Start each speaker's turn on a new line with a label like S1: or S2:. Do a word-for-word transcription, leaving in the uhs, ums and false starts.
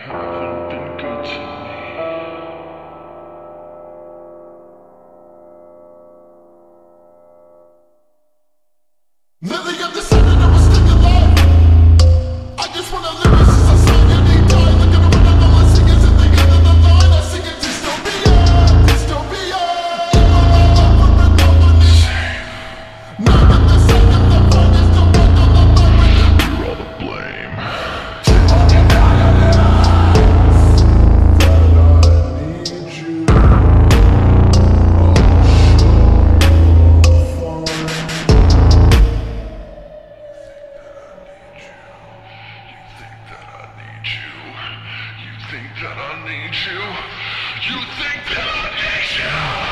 S1: haven't been good to me.
S2: Lily, I'm decided I'm a stick alive. I just wanna live since I saw you need die. Look at the one of all the singers at the end of the line. I sing it dystopia, dystopia. You know my love for an anomaly. Now that the sound of the fun is the one on the line. You're all to blame.
S1: Think that I need you? You think that I need you?